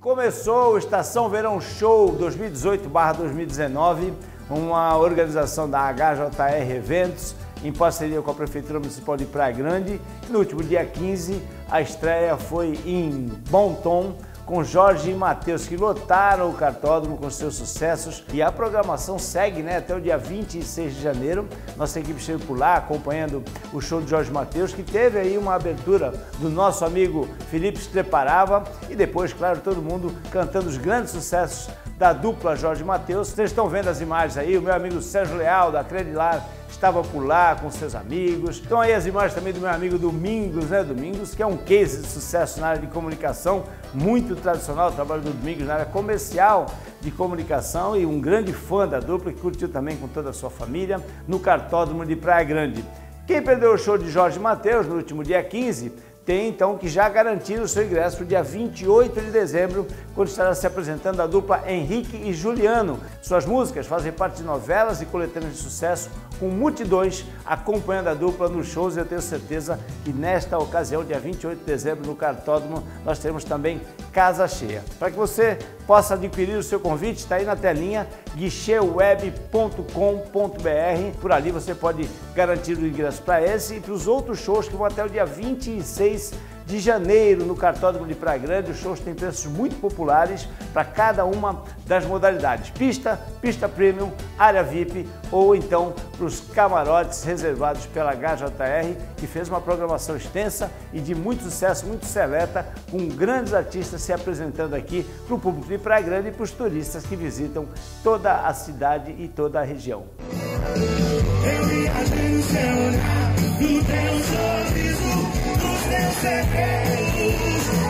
Começou o Estação Verão Show 2018/2019, uma organização da HJR Eventos, em parceria com a Prefeitura Municipal de Praia Grande. No último dia 15, a estreia foi em Bom Tom, com Jorge e Mateus, que lotaram o cartódromo com seus sucessos. E a programação segue, até o dia 26 de janeiro. Nossa equipe esteve por lá acompanhando o show de Jorge e Mateus, que teve aí uma abertura do nosso amigo Felipe Streparava. E depois, claro, todo mundo cantando os grandes sucessos da dupla Jorge e Mateus. Vocês estão vendo as imagens aí, o meu amigo Sérgio Leal, da Credilar, estava por lá com seus amigos. Então aí as imagens também do meu amigo Domingos, Domingos, que é um case de sucesso na área de comunicação, muito tradicional, o trabalho do Domingos na área comercial de comunicação e um grande fã da dupla, que curtiu também com toda a sua família no cartódromo de Praia Grande. Quem perdeu o show de Jorge e Mateus no último dia 15, tem então que já garantir o seu ingresso para o dia 28 de dezembro, quando estará se apresentando a dupla Henrique e Juliano. Suas músicas fazem parte de novelas e coletâneas de sucesso, com multidões acompanhando a dupla nos shows. E eu tenho certeza que nesta ocasião, dia 28 de dezembro, no cartódromo, nós teremos também casa cheia. Para que você possa adquirir o seu convite, está aí na telinha, guicheweb.com.br. Por ali você pode garantir o ingresso para esse e para os outros shows que vão até o dia 26 de janeiro no cartódromo de Praia Grande. Os shows têm preços muito populares para cada uma das modalidades: pista, pista premium, área VIP ou então para os camarotes reservados pela HJR, que fez uma programação extensa e de muito sucesso, muito seleta, com grandes artistas se apresentando aqui para o público de Praia Grande e para os turistas que visitam toda a cidade e toda a região. Eu viajei no céu olhar, no teu sorriso, nos teus segredos.